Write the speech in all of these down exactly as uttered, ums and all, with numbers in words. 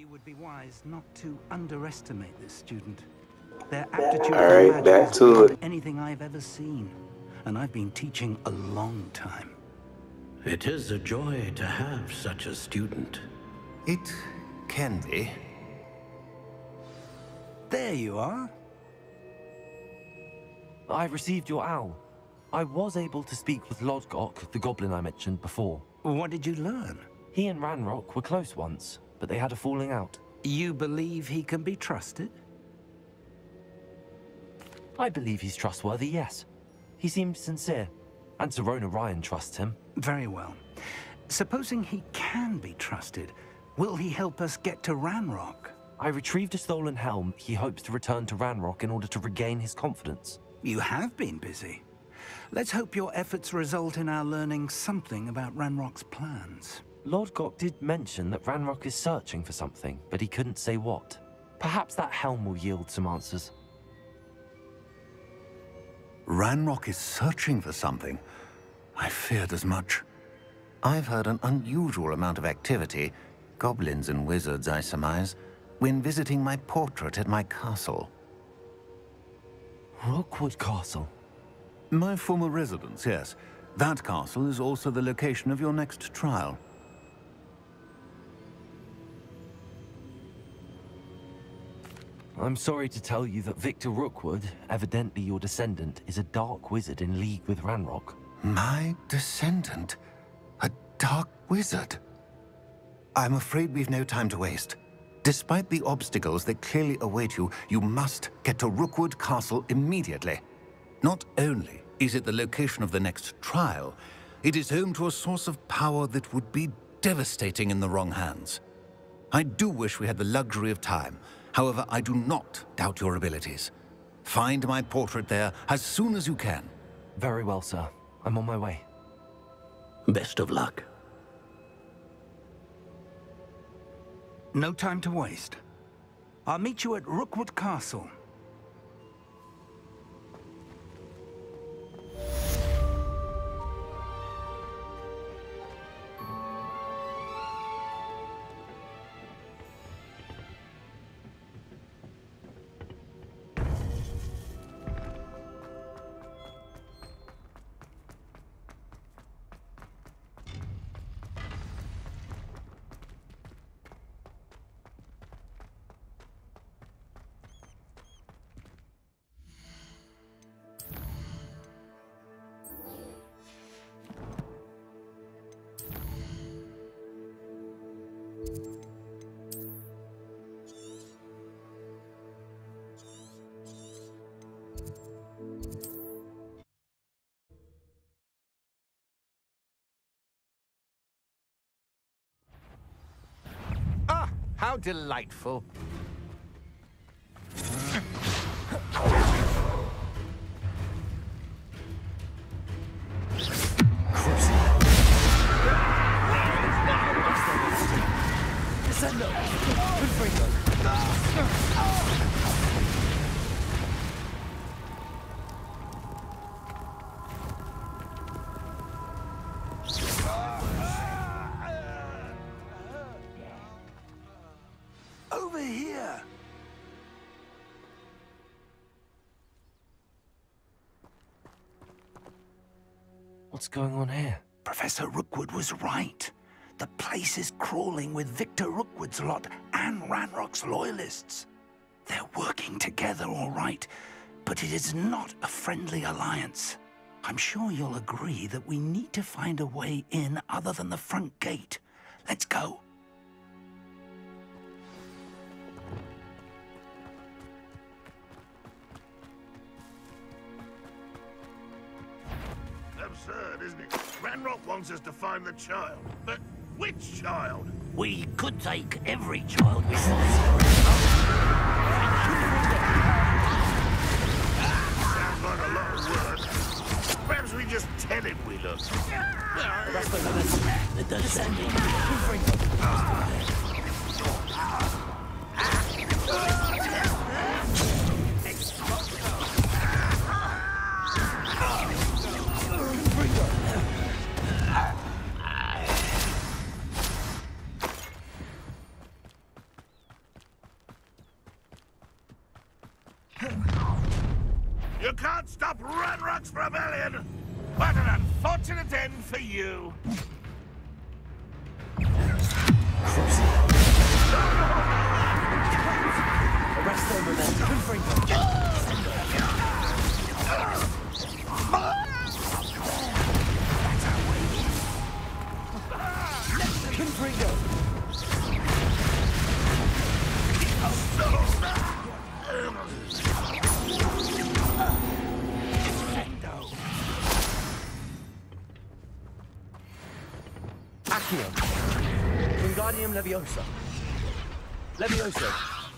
You would be wise not to underestimate this student. Their aptitude All right, for magic back is to beyond it. anything I've ever seen, and I've been teaching a long time. It is a joy to have such a student. It can be. There you are. I received your owl. I was able to speak with Lodgok, the goblin I mentioned before. What did you learn? He and Ranrock were close once, but they had a falling out. You believe he can be trusted? I believe he's trustworthy, yes. He seems sincere, and Sirona Ryan trusts him. Very well. Supposing he can be trusted, will he help us get to Ranrock? I retrieved a stolen helm. He hopes to return to Ranrock in order to regain his confidence. You have been busy. Let's hope your efforts result in our learning something about Ranrock's plans. Lodgok did mention that Ranrock is searching for something, but he couldn't say what. Perhaps that helm will yield some answers. Ranrock is searching for something. I feared as much. I've heard an unusual amount of activity, goblins and wizards, I surmise, when visiting my portrait at my castle. Rookwood Castle? My former residence, yes. That castle is also the location of your next trial. I'm sorry to tell you that Victor Rookwood, evidently your descendant, is a dark wizard in league with Ranrock. My descendant? A dark wizard? I'm afraid we've no time to waste. Despite the obstacles that clearly await you, you must get to Rookwood Castle immediately. Not only is it the location of the next trial, it is home to a source of power that would be devastating in the wrong hands. I do wish we had the luxury of time. However, I do not doubt your abilities. Find my portrait there as soon as you can. Very well, sir. I'm on my way. Best of luck. No time to waste. I'll meet you at Rookwood Castle. Ah, how delightful. Over here! What's going on here? Professor Rookwood was right. The place is crawling with Victor Rookwood's lot and Ranrock's loyalists. They're working together, all right, but it is not a friendly alliance. I'm sure you'll agree that we need to find a way in other than the front gate. Let's go. Absurd, isn't it? Ranrock wants us to find the child, but which child? We could take every child we find. Sounds like a lot of work. Perhaps we just tell him we look. That's the limit. The descending. can't stop Ranrock's rebellion! What an unfortunate end for you! Arrest them and then confringo. Confringo. Accio. Wingardium Leviosa. Leviosa.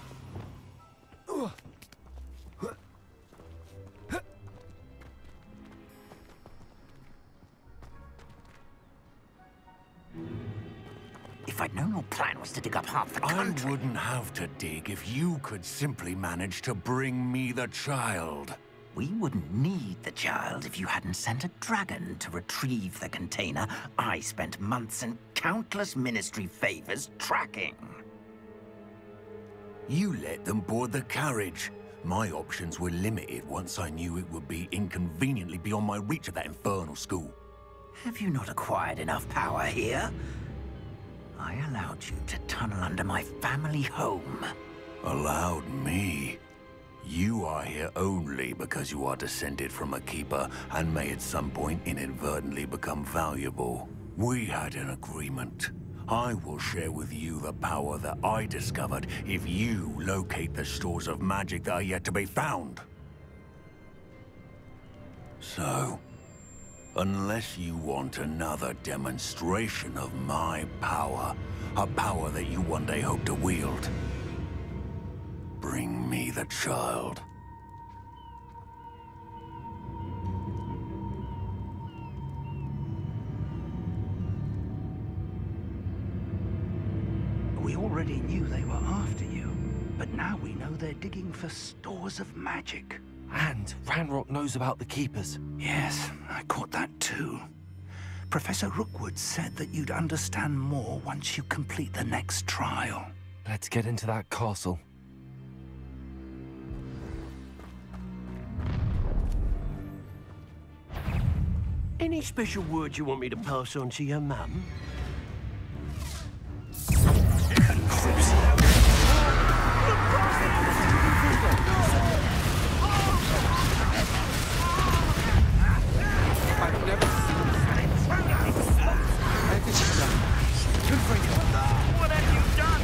If I'd known your plan was to dig up half the I country... wouldn't have to dig if you could simply manage to bring me the child. We wouldn't need the child if you hadn't sent a dragon to retrieve the container I spent months and countless ministry favors tracking. You let them board the carriage. My options were limited once I knew it would be inconveniently beyond my reach of that infernal school. Have you not acquired enough power here? I allowed you to tunnel under my family home. Allowed me? You are here only because you are descended from a keeper and may at some point inadvertently become valuable. We had an agreement. I will share with you the power that I discovered if you locate the stores of magic that are yet to be found. So, unless you want another demonstration of my power, a power that you one day hope to wield, bring me the child. We already knew they were after you, but now we know they're digging for stores of magic. And Ranrock knows about the Keepers. Yes, I caught that too. Professor Rookwood said that you'd understand more once you complete the next trial. Let's get into that castle. Any special words you want me to pass on to your mum? I've never seen What have you done?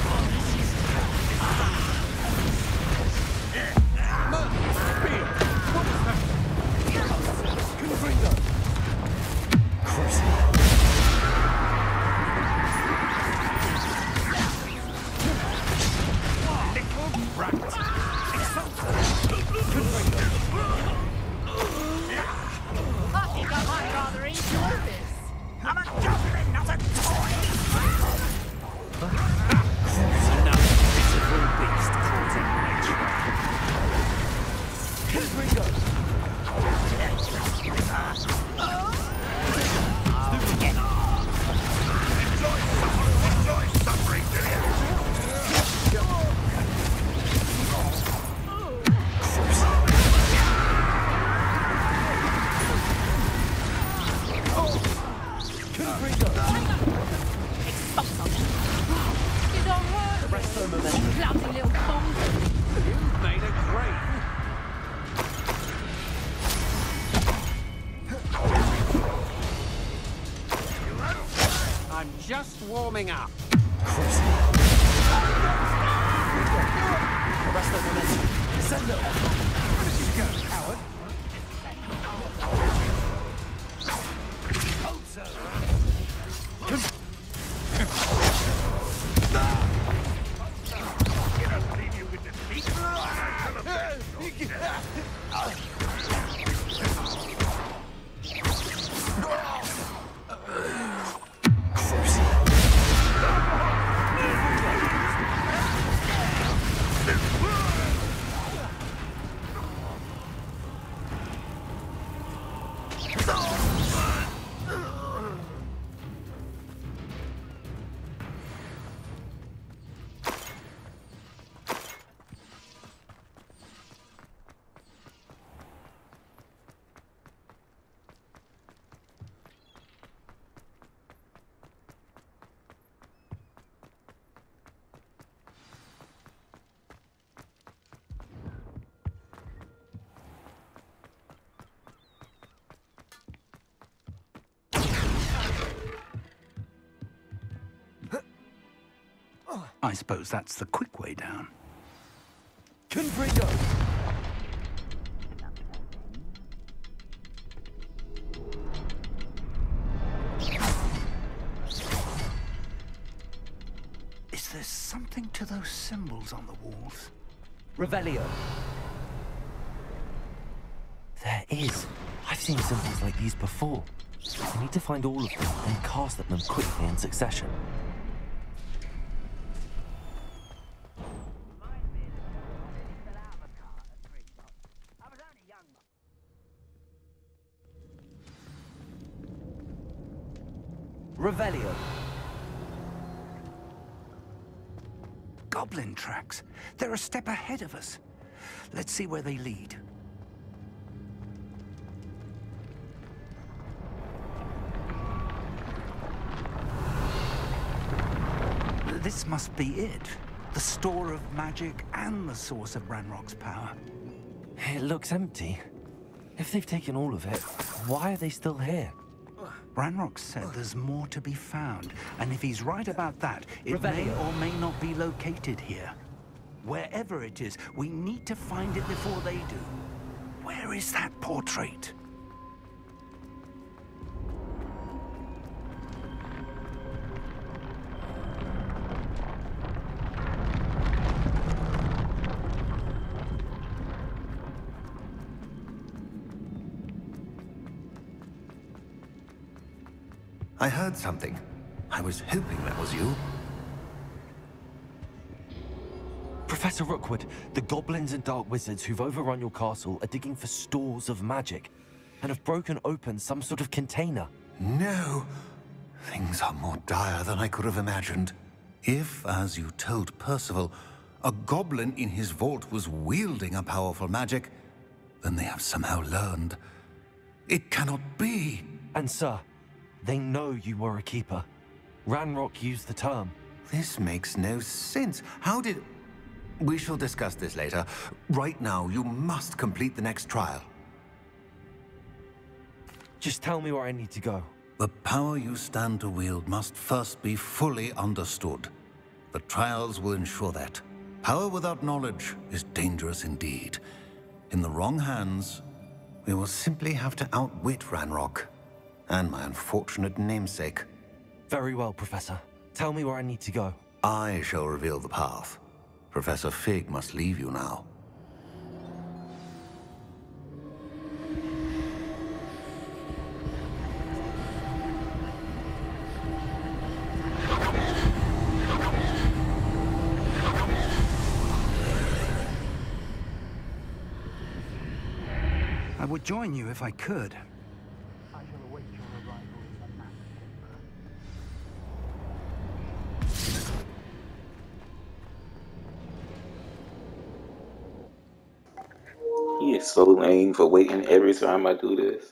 I think I might rather enjoy this. I'm a goblin, not a toy! Another pitiful beast caught in Enjoy suffering, do you? You don't hurt me. Rest of momentum. Clumsy little bastard. You've made a great. I'm just warming up. Arrest them momentum. Send them. Where did you go, coward? You don't leave you with defeat. I suppose that's the quick way down. Confringo! Is there something to those symbols on the walls? Revelio. There is. I've seen symbols like these before. I need to find all of them and cast at them quickly in succession. Revelio. Goblin tracks. They're a step ahead of us. Let's see where they lead. This must be it. The store of magic and the source of Ranrock's power. It looks empty. If they've taken all of it, why are they still here? Ranrock said there's more to be found, and if he's right about that, it Revelio. may or may not be located here. Wherever it is, we need to find it before they do. Where is that portrait? I heard something. I was hoping that was you. Professor Rookwood, the goblins and dark wizards who've overrun your castle are digging for stores of magic and have broken open some sort of container. No. Things are more dire than I could have imagined. If, as you told Percival, a goblin in his vault was wielding a powerful magic, then they have somehow learned. It cannot be. And sir, they know you were a keeper. Ranrock used the term. This makes no sense. How did... We shall discuss this later. Right now, you must complete the next trial. Just tell me where I need to go. The power you stand to wield must first be fully understood. The trials will ensure that. Power without knowledge is dangerous indeed. In the wrong hands, we will simply have to outwit Ranrock and my unfortunate namesake. Very well, Professor. Tell me where I need to go. I shall reveal the path. Professor Fig must leave you now. I would join you if I could. He is so lame for waiting every time I do this.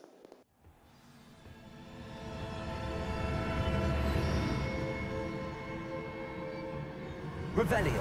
Revelio.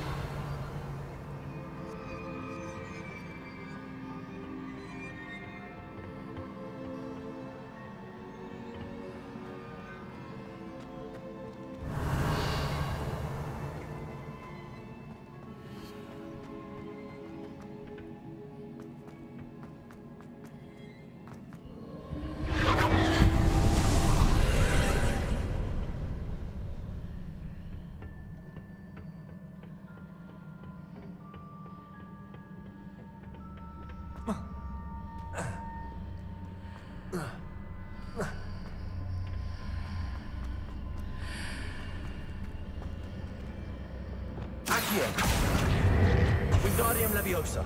Accio. Wingardium Leviosa.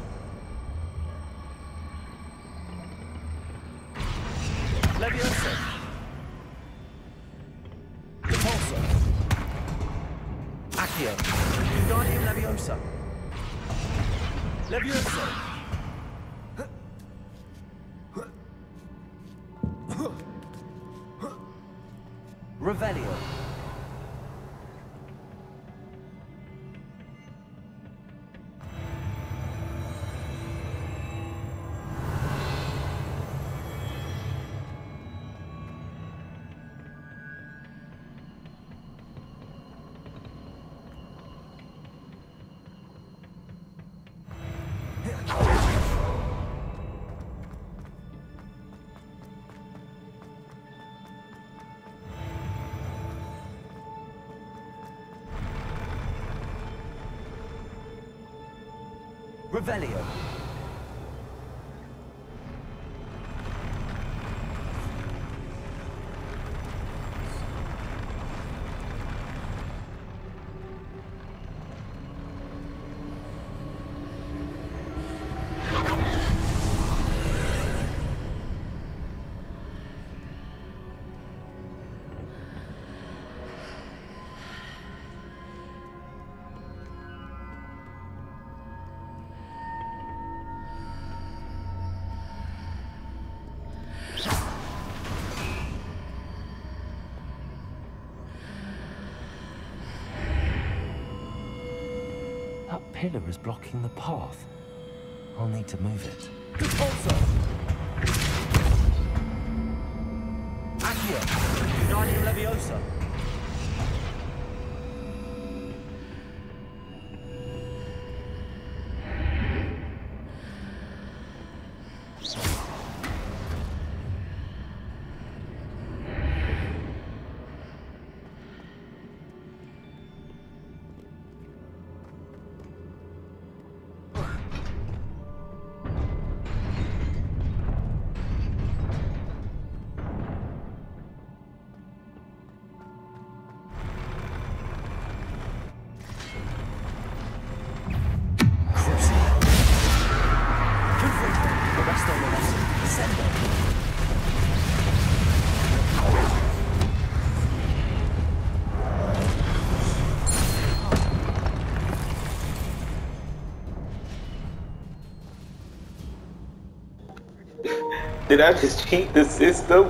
Leviosa. Repulsor. Accio. Wingardium Leviosa. Leviosa. Revelio. Revelio. That pillar is blocking the path. I'll need to move it. Repulsor! Accio! Guardian Leviosa! Did I just cheat the system?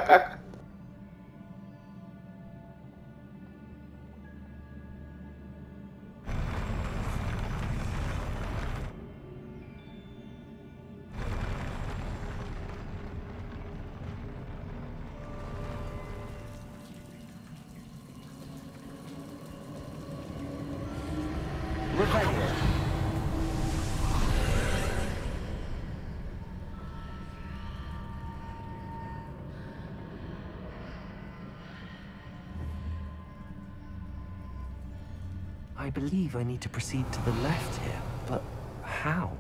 I believe I need to proceed to the left here, but how?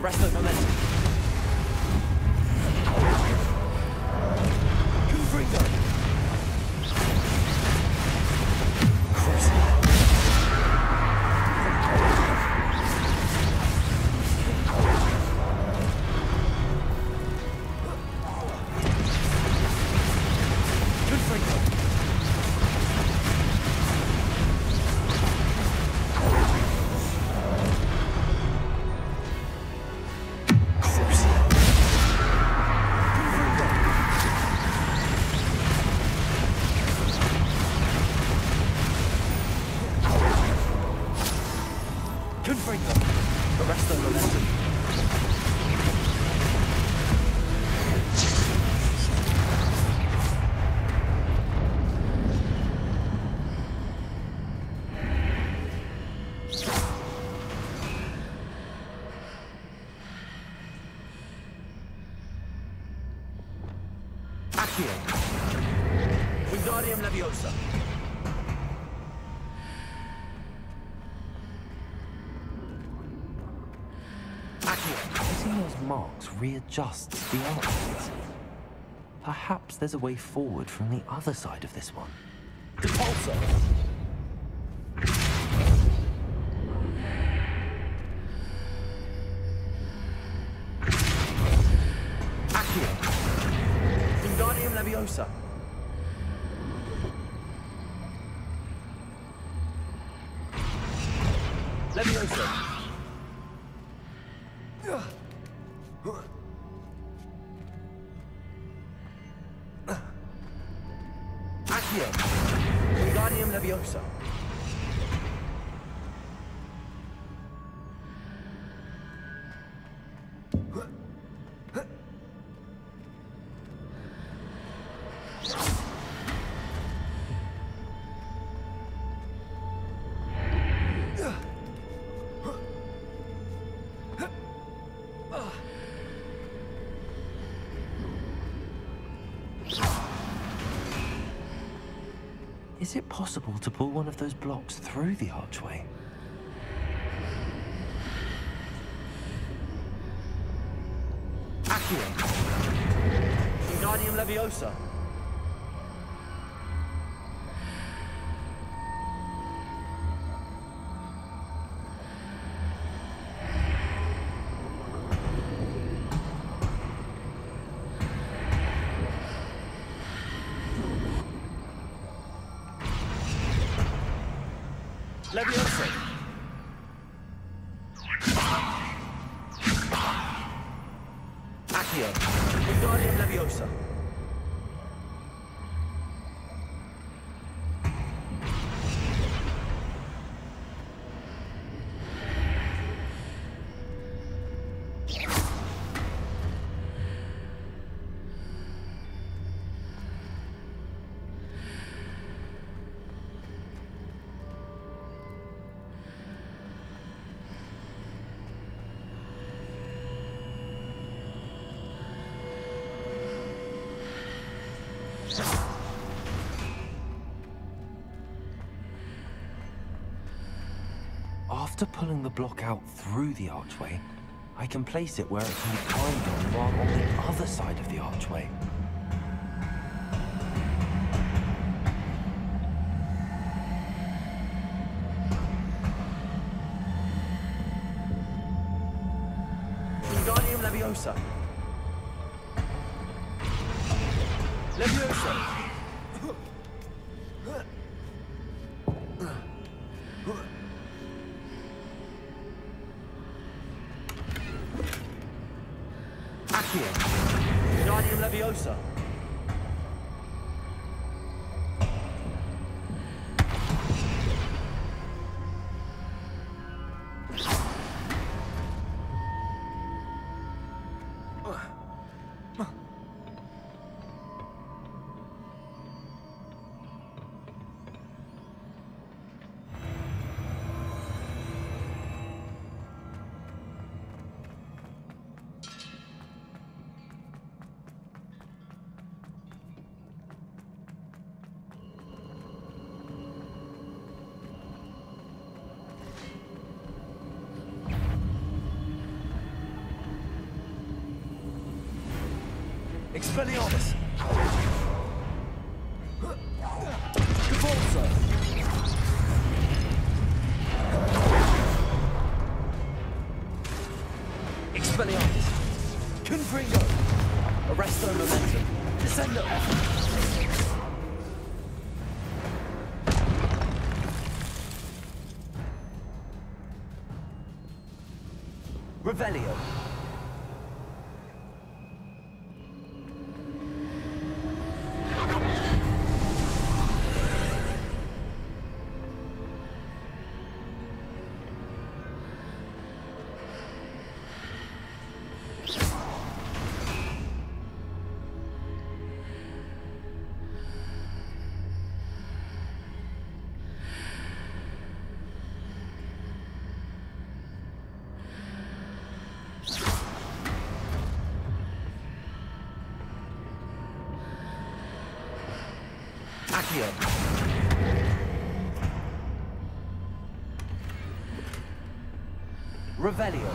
Arrest the momentum. Confringo! Crucible. Arrest the momentum. Accio. Wingardium Leviosa. Using those marks readjusts the archways. Perhaps there's a way forward from the other side of this one. Depulso! Accio! Wingardium Leviosa! Leviosa! Accio! Wingardium Leviosa! Is it possible to pull one of those blocks through the archway? Accio! Wingardium Leviosa! Leviosa! Accio! Wingardium Leviosa! After pulling the block out through the archway, I can place it where it can be climbed on while on the other side of the archway. Wingardium Leviosa! Leviosa! Accio! Wingardium Leviosa! Expelliarmus! Convulsor! Expelliarmus! Confringo! Arresto Momentum! Descendo! Revelio! Accio. Revelio.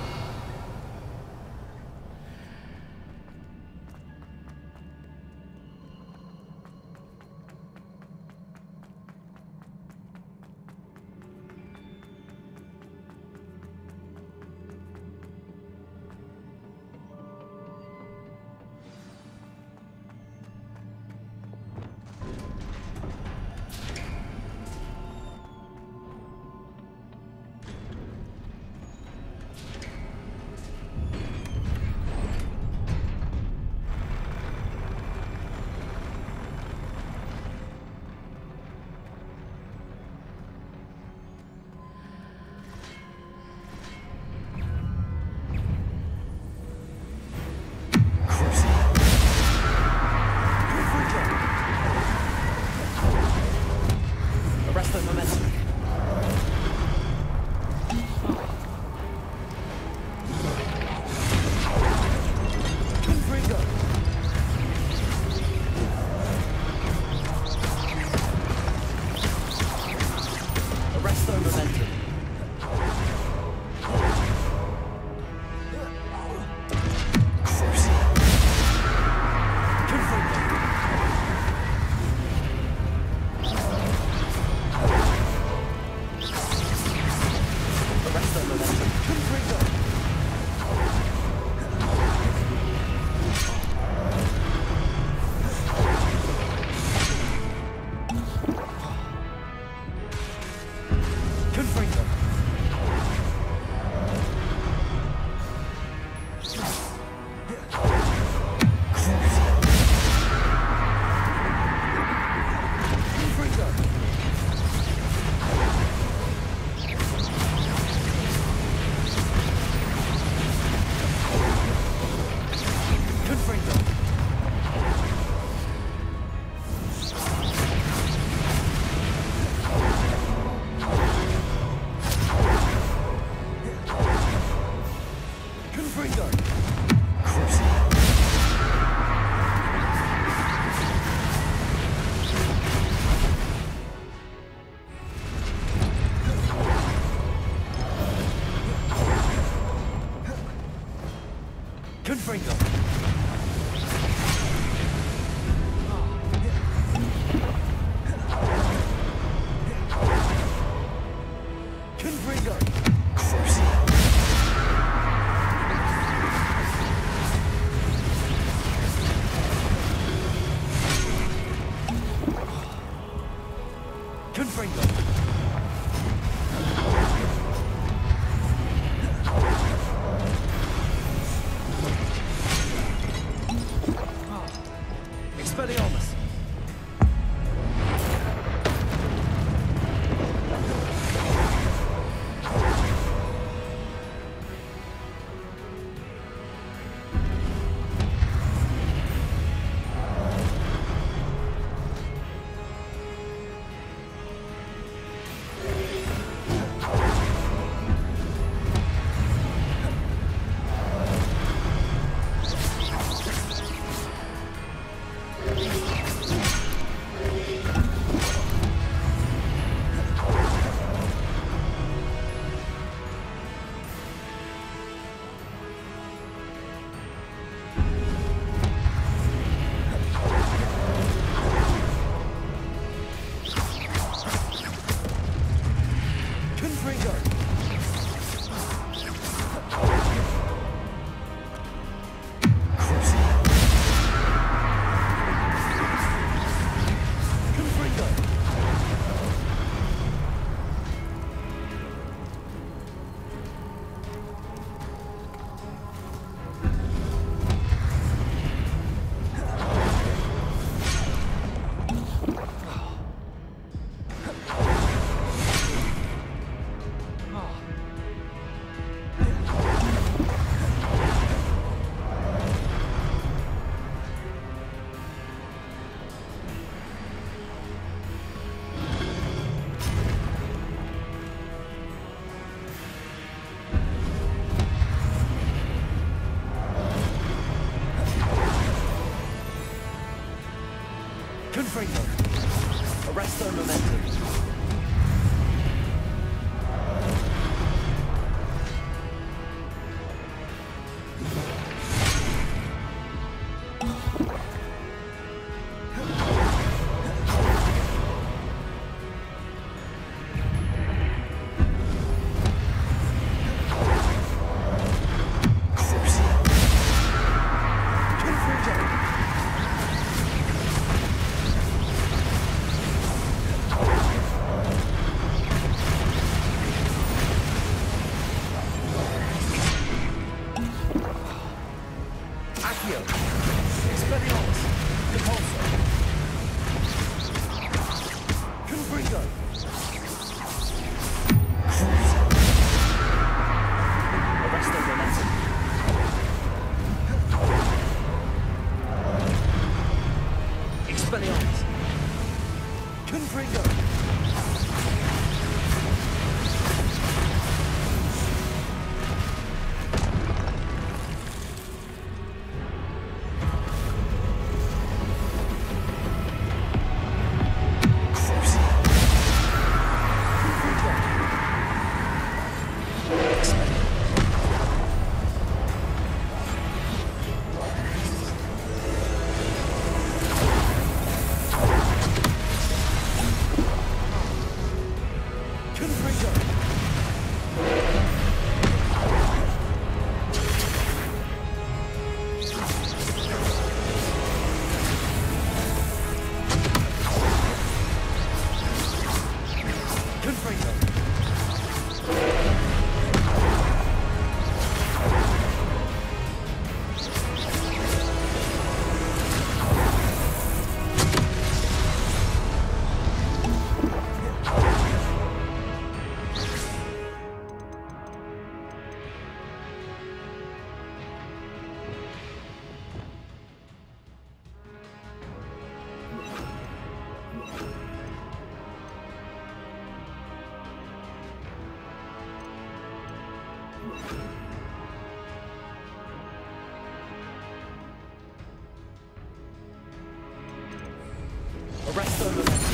Confringo. Confringo. Confringo. Confringo. Arresto Momentum. Arresto Momentum.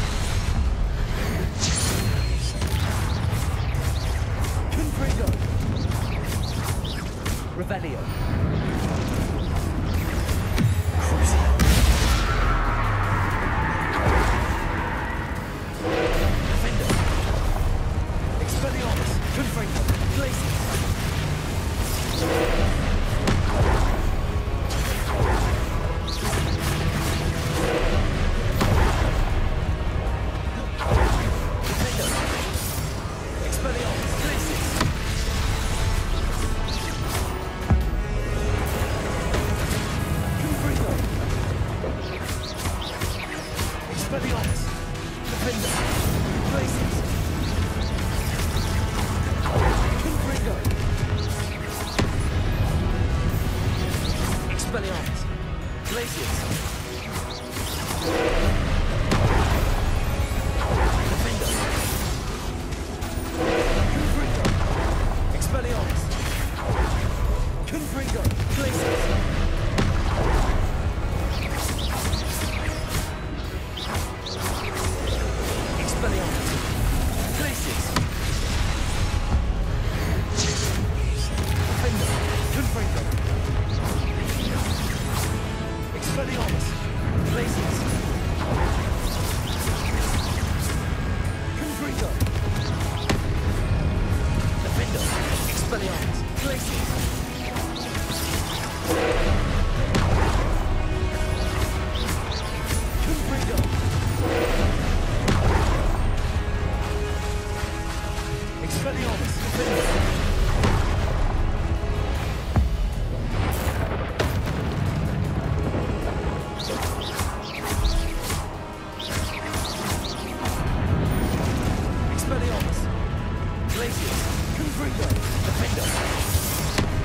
Confringo. Revelio. Crucio. Defender. Expelliarmus. Confringo. Glacius. Expelliarmus. Glacius. Confringo. Defender.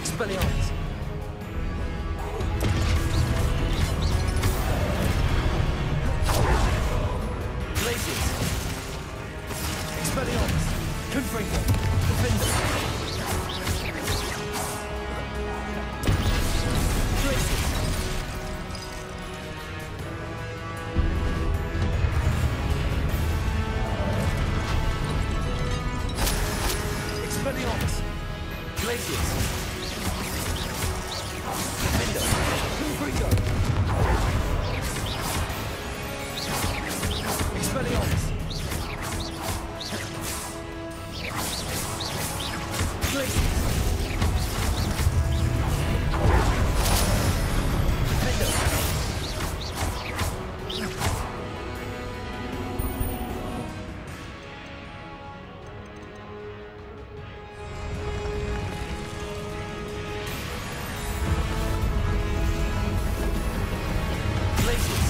Expelliarmus. Glacius. Expelliarmus. Confringo. Defender. Glacius. Expelliarmus. Glacius. Defender. Confringo. Expelliarmus. Glacius. Defender. Glacius.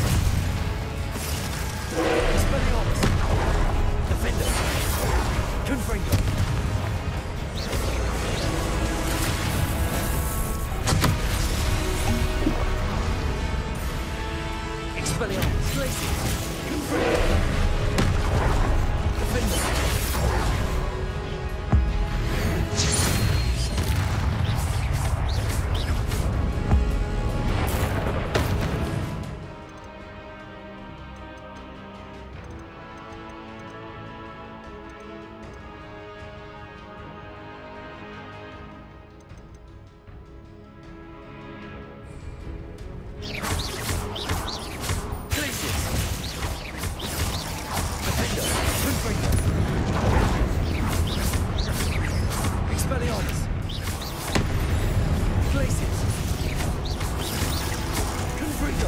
Expelliarmus. Defender. Confringo. Expelliarmus. Glacius. Confringo. Defender. Glacius. Defender. Confringo. Expelliarmus. Glacius. Confringo.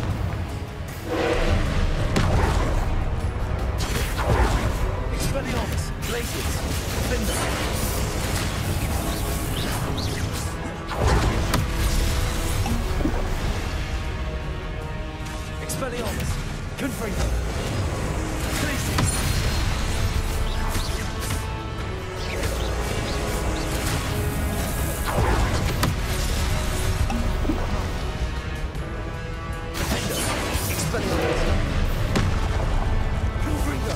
Expelliarmus. Glacius. Defender. Expelliarmus. Confringo. Glacius. Defender. Expelliarmus. Confringo.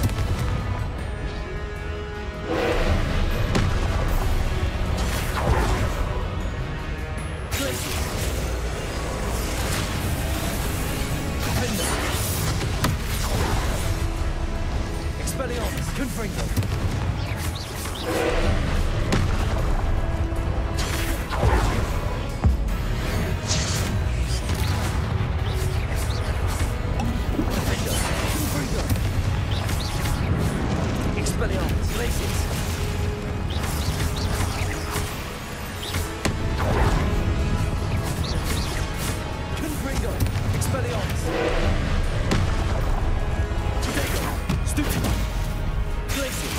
Glacius. Defender. Expelliarmus. Confringo. Defender. Confringo. Expelliarmus. Glacius. Confringo. Expelliarmus. Protego. Stupid. Glacius.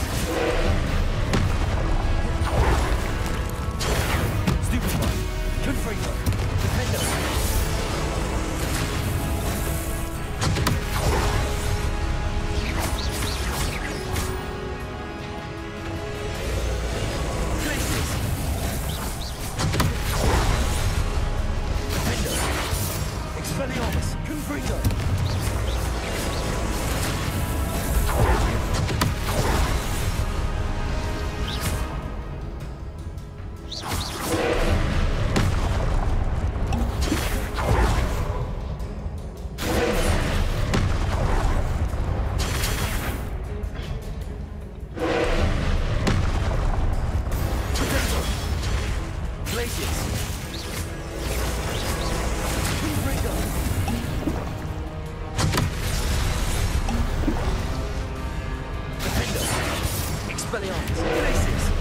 Stupefy. Confringo. Defender. Glacius. Defender. Expelliarmus. Confringo. Protego. Glacius. Confringo. Defender. Expelliarmus. Glacius.